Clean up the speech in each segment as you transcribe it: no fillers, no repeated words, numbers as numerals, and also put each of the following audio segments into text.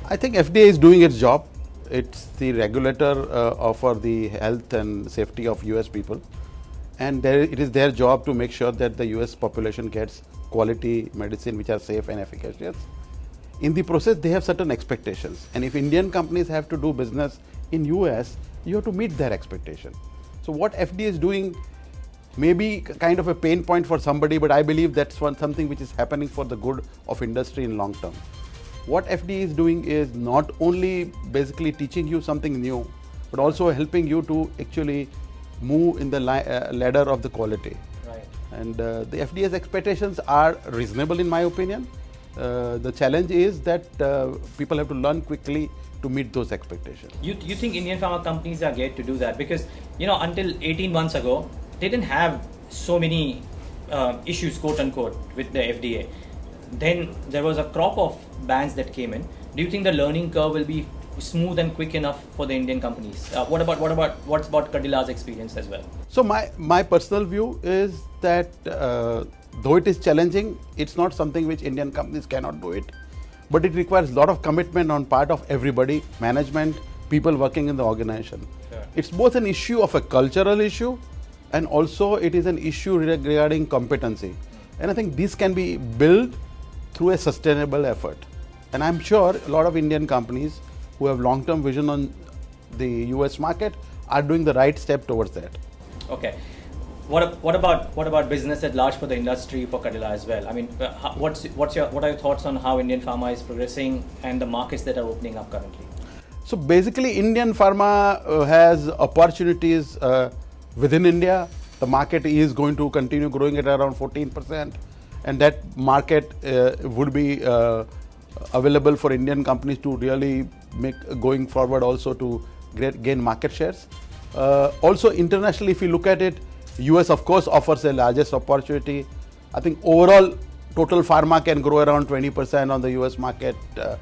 I think FDA is doing its job. It's the regulator for the health and safety of US people. And it is their job to make sure that the US population gets quality medicine which are safe and efficacious. In the process, they have certain expectations. And if Indian companies have to do business in US, you have to meet their expectation. So what FDA is doing may be kind of a pain point for somebody, but I believe that's something which is happening for the good of industry in long term. What FDA is doing is not only basically teaching you something new, but also helping you to actually move in the ladder of the quality. Right. And the FDA's expectations are reasonable in my opinion. The challenge is that people have to learn quickly to meet those expectations. You think Indian pharma companies are geared to do that? Because, until 18 months ago, they didn't have so many issues, quote unquote, with the FDA. Then there was a crop of bans that came in. Do you think the learning curve will be smooth and quick enough for the Indian companies? What's about Cadilla's experience as well? So my personal view is that though it is challenging, it's not something which Indian companies cannot do it, but it requires a lot of commitment on part of everybody, management, people working in the organization. Sure. It's both an issue of a cultural issue, and also it is an issue regarding competency. And I think this can be built through a sustainable effort. And I'm sure a lot of Indian companies who have long-term vision on the US market are doing the right step towards that. Okay. What about business at large for the industry, for Cadila as well? I mean, what are your thoughts on how Indian pharma is progressing and the markets that are opening up currently? So basically, Indian pharma has opportunities within India. The market is going to continue growing at around 14%, and that market would be available for Indian companies to really make going forward, also to gain market shares. Also internationally, if you look at it, US of course offers the largest opportunity. I think overall total pharma can grow around 20% on the US market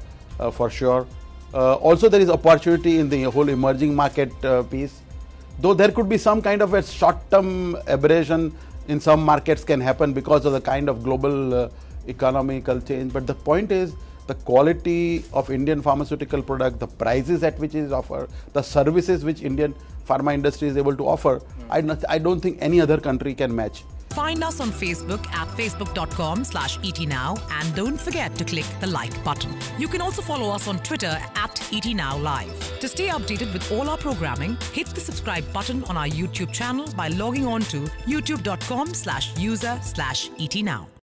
for sure. Also there is opportunity in the whole emerging market piece, though there could be some kind of a short-term aberration in some markets can happen because of the kind of global economical change. But the point is, the quality of Indian pharmaceutical product, the prices at which it is offered, the services which Indian pharma industry is able to offer, I don't think any other country can match. Find us on Facebook at facebook.com/ETNow and don't forget to click the like button. You can also follow us on Twitter at ETNowLive. To stay updated with all our programming, hit the subscribe button on our YouTube channel by logging on to youtube.com/user/ETNow.